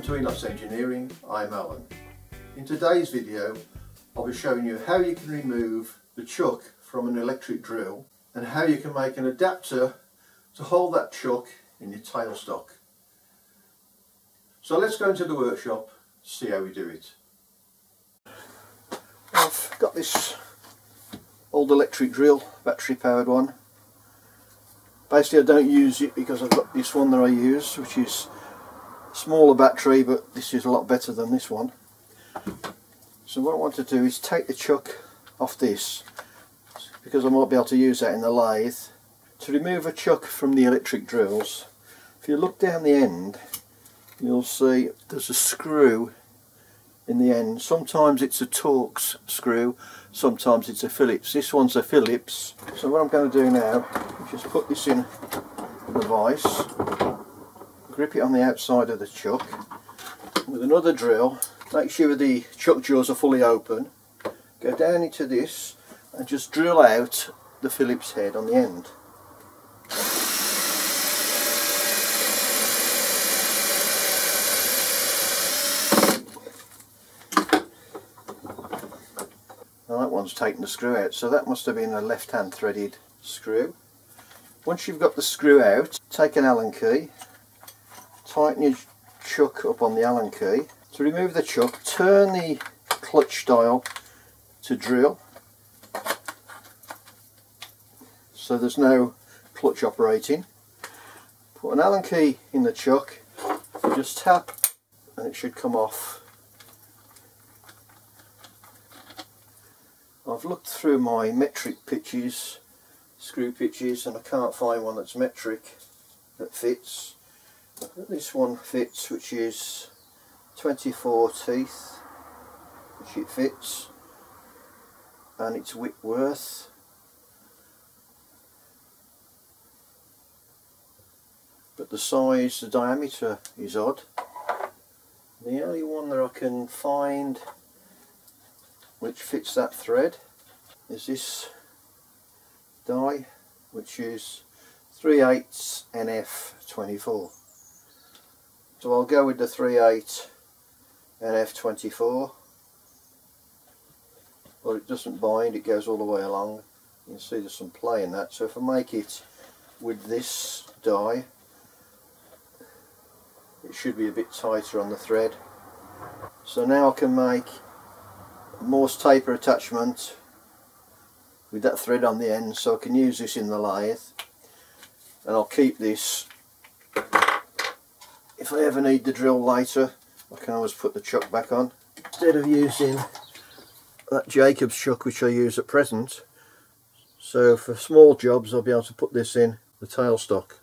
to Enots Engineering. I'm Alan. In today's video I'll be showing you how you can remove the chuck from an electric drill and how you can make an adapter to hold that chuck in your tailstock. So let's go into the workshop to see how we do it. I've got this old electric drill, battery powered one. Basically I don't use it because I've got this one that I use, which is a smaller battery, but this is a lot better than this one. So what I want to do is take the chuck off this, because I might be able to use that in the lathe. To remove a chuck from the electric drills, if you look down the end you'll see there's a screw in the end. Sometimes it's a Torx screw, sometimes it's a Phillips. This one's a Phillips. So what I'm going to do now is just put this in the vise, grip it on the outside of the chuck with another drill, make sure the chuck jaws are fully open, go down into this and just drill out the Phillips head on the end. Now that one's taken the screw out, so that must have been a left hand threaded screw. Once you've got the screw out, take an Allen key, tighten your chuck up on the Allen key. To remove the chuck, turn the clutch dial to drill, so there's no clutch operating. Put an Allen key in the chuck, just tap and it should come off. I've looked through my metric pitches, screw pitches, and I can't find one that's metric that fits. But this one fits, which is 24 teeth, which it fits, and it's Whitworth. But the size, the diameter is odd. The only one that I can find which fits that thread is this die, which is 3/8 NF24. So I'll go with the 3/8 NF24, but it doesn't bind, it goes all the way along. You can see there's some play in that, so if I make it with this die it should be a bit tighter on the thread. So now I can make a Morse taper attachment with that thread on the end, so I can use this in the lathe, and I'll keep this if I ever need the drill later. I can always put the chuck back on instead of using that Jacob's chuck which I use at present. So for small jobs I'll be able to put this in the tailstock.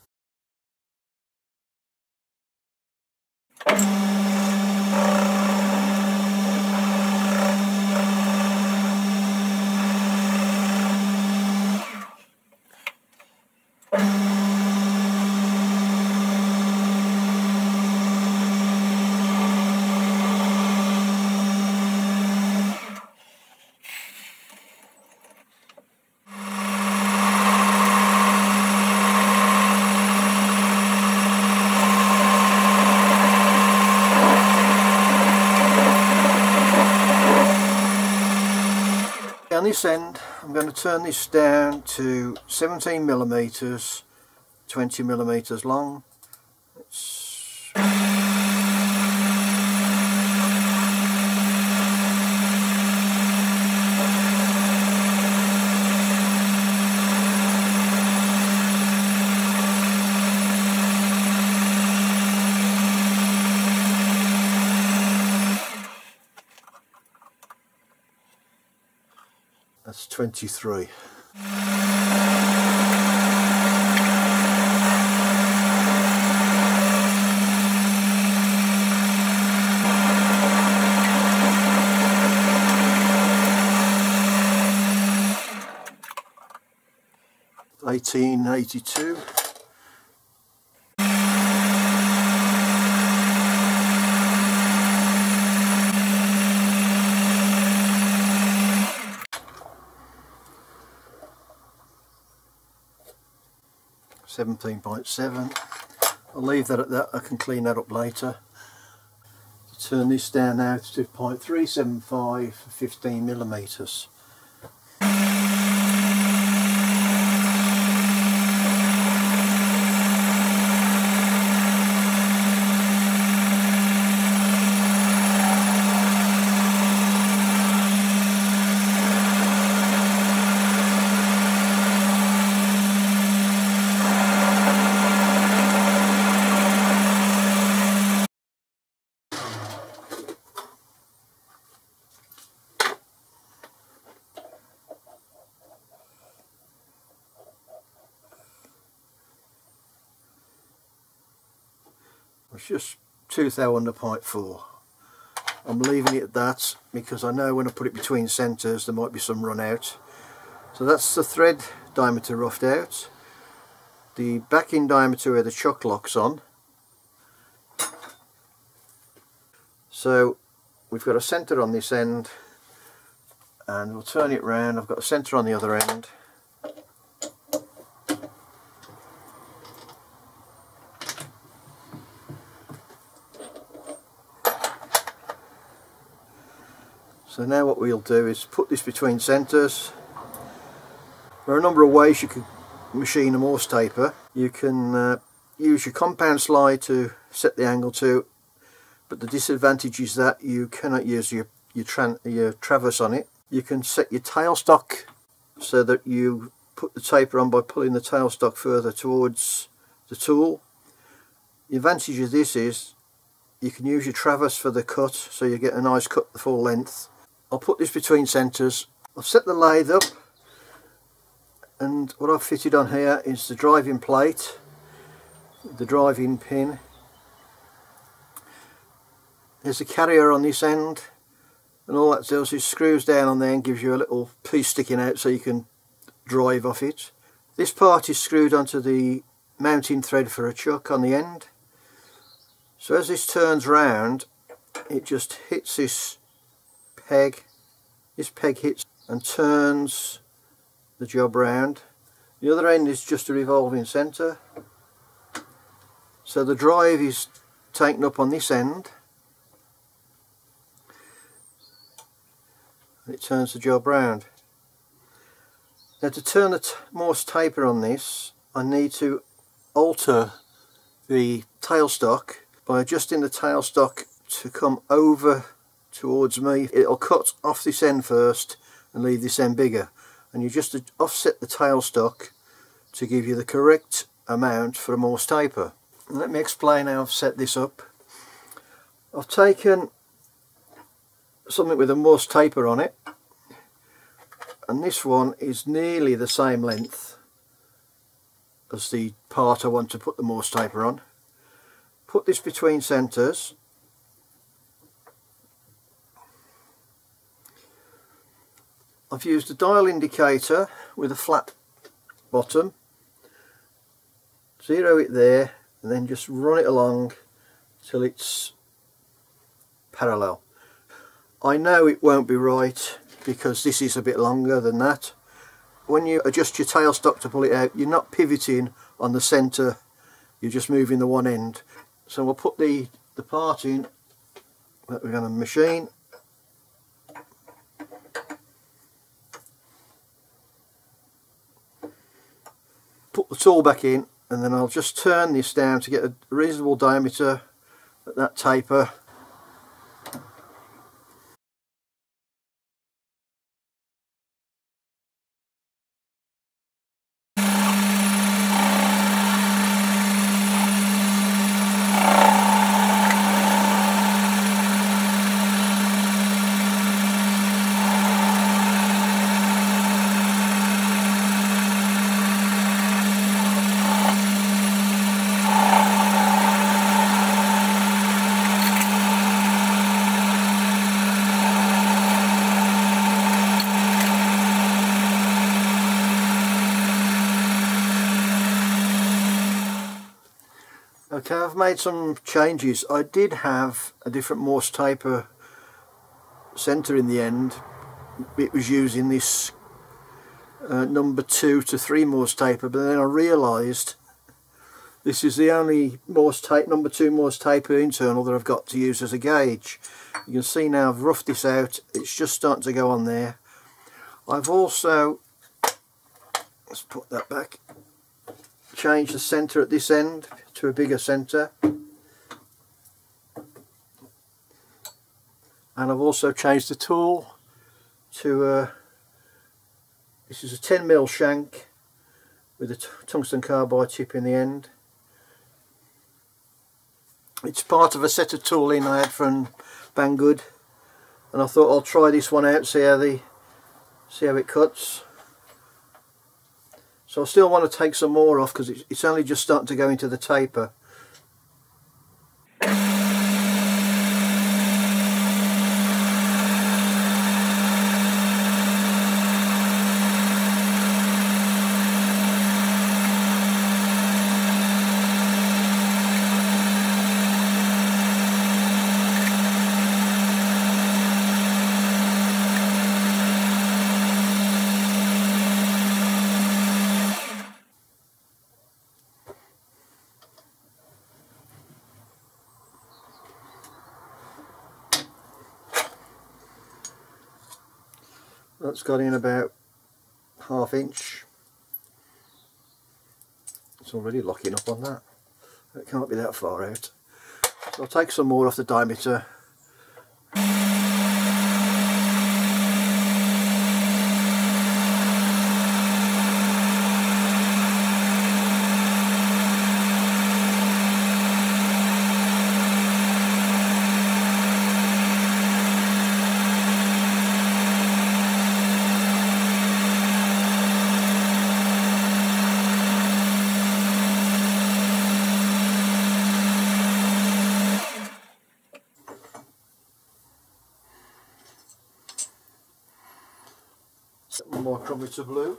On this end I'm going to turn this down to 17mm, 20mm long. That's 23. $18.82. 17.7. I'll leave that at that, I can clean that up later. turn this down now to 0.375 for 15mm. It's just tooth thou under 0.4. I'm leaving it at that because I know when I put it between centres there might be some run out. So that's the thread diameter roughed out. The backing diameter where the chuck lock's on. So we've got a centre on this end and we'll turn it round. I've got a centre on the other end. So now what we'll do is put this between centres. There are a number of ways you can machine a Morse taper. You can use your compound slide to set the angle to, but the disadvantage is that you cannot use your traverse on it. You can set your tailstock so that you put the taper on by pulling the tailstock further towards the tool. The advantage of this is you can use your traverse for the cut, so you get a nice cut the full length. I'll put this between centres. I've set the lathe up, and what I've fitted on here is the driving plate, the driving pin. There's a carrier on this end, and all that does is screws down on there and gives you a little piece sticking out so you can drive off it. This part is screwed onto the mounting thread for a chuck on the end. So as this turns round, it just hits this peg. This peg hits and turns the job round. The other end is just a revolving centre. So the drive is taken up on this end. And it turns the job round. Now to turn the Morse taper on this, I need to alter the tailstock by adjusting the tailstock to come over towards me. It'll cut off this end first and leave this end bigger, and you just offset the tailstock to give you the correct amount for a Morse taper. And let me explain how I've set this up. I've taken something with a Morse taper on it, and this one is nearly the same length as the part I want to put the Morse taper on. Put this between centres. I've used a dial indicator with a flat bottom. Zero it there and then just run it along till it's parallel. I know it won't be right because this is a bit longer than that. When you adjust your tailstock to pull it out, you're not pivoting on the centre, you're just moving the one end. So we'll put the part in that we're going to machine. Put the tool back in, and then I'll just turn this down to get a reasonable diameter at that taper. Okay, I've made some changes. I did have a different Morse taper centre in the end. It was using this number 2 to 3 Morse taper, but then I realised This is the only Morse tape, number 2 Morse taper internal that I've got to use as a gauge. You can see now I've roughed this out, it's just starting to go on there. I've also, let's put that back, changed the centre at this end to a bigger centre. And I've also changed the tool to this is a 10mm shank with a tungsten carbide tip in the end. It's part of a set of tooling I had from Banggood, and I thought I'll try this one out, see how it cuts. So I still want to take some more off because it's only just starting to go into the taper. That's got in about 1/2 inch. It's already locking up on that. It can't be that far out. So I'll take some more off the diameter. One more chromator blue.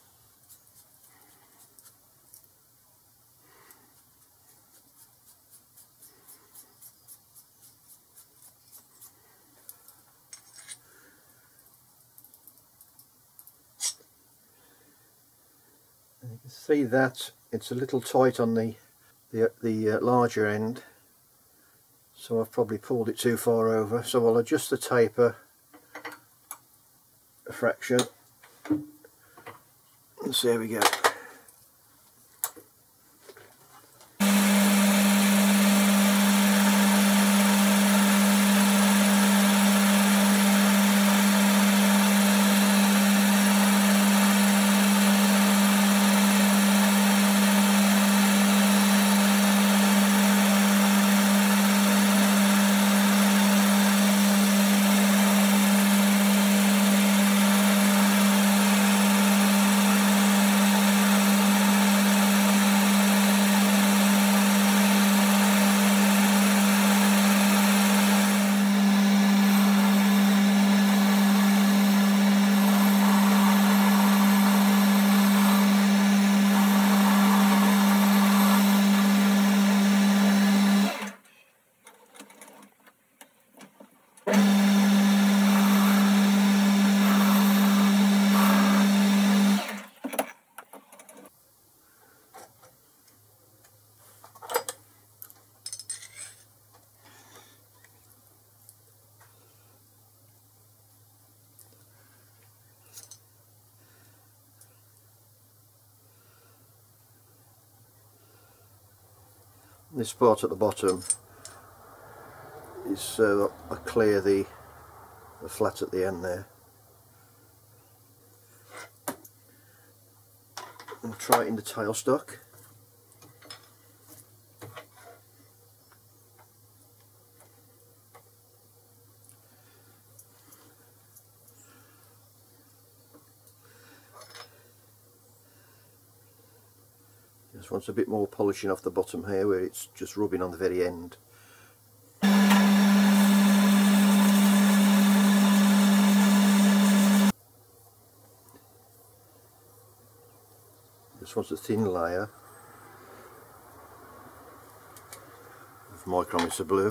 And you can see that it's a little tight on the larger end, so I've probably pulled it too far over, so I'll adjust the taper a fraction. And so there we go. This part at the bottom is I clear the flat at the end there. And try it in the tailstock. Just wants a bit more polishing off the bottom here where it's just rubbing on the very end. Just wants a thin layer of micrometer blue.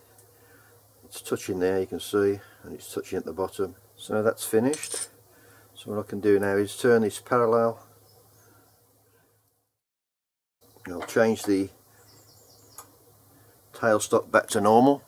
It's touching there, you can see, and it's touching at the bottom. So that's finished. So what I can do now is turn this parallel. I'll change the tailstock back to normal.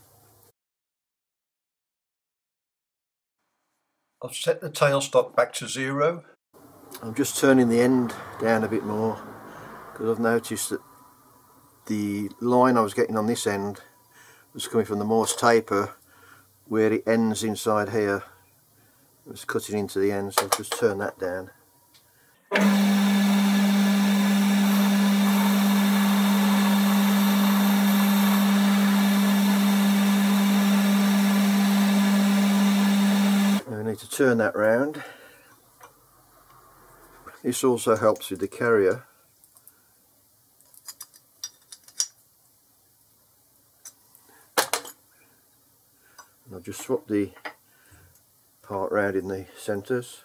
I've set the tailstock back to 0. I'm just turning the end down a bit more because I've noticed that the line I was getting on this end was coming from the Morse taper where it ends inside here. It was cutting into the end, so I'll just turn that down. Now we need to turn that round. This also helps with the carrier. And I'll just swap the part round in the centres.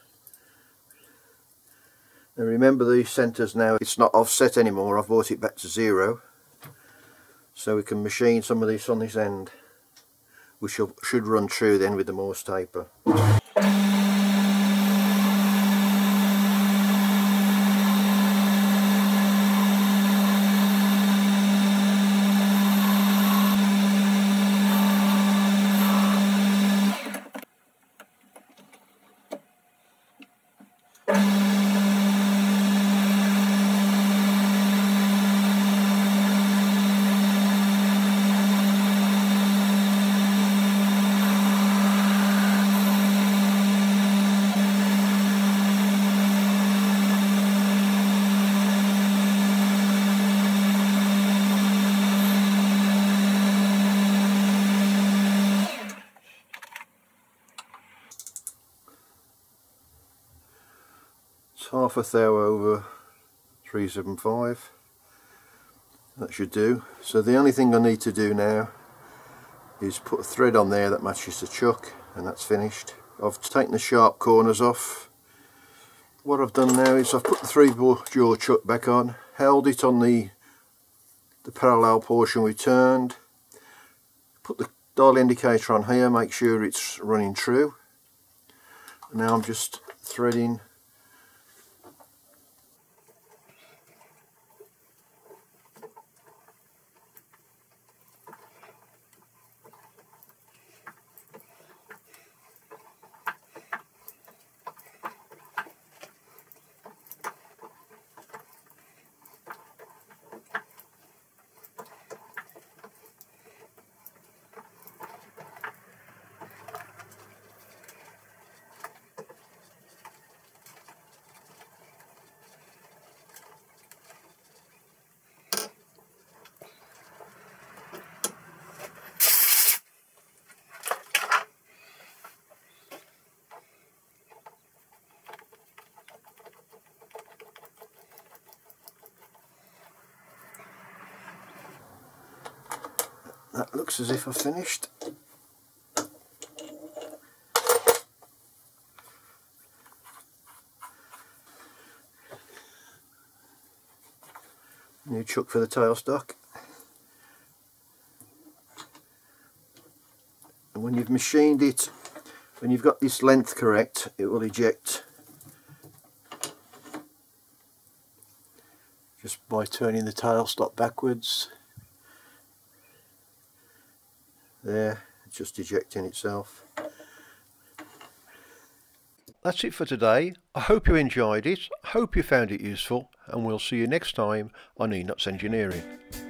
Now remember, these centres now, it's not offset anymore, I've brought it back to 0, so we can machine some of this on this end, which should run true then with the Morse taper. Half a thou over 375. That should do. So the only thing I need to do now is put a thread on there that matches the chuck, and that's finished. I've taken the sharp corners off. What I've done now is I've put the 3-jaw chuck back on, held it on the parallel portion we turned, put the dial indicator on here, make sure it's running true. And now I'm just threading . That looks as if I've finished. New chuck for the tailstock. And when you've machined it, when you've got this length correct, it will eject just by turning the tailstock backwards. There, it's just ejecting itself. That's it for today. I hope you enjoyed it, I hope you found it useful, and we'll see you next time on Enots Engineering.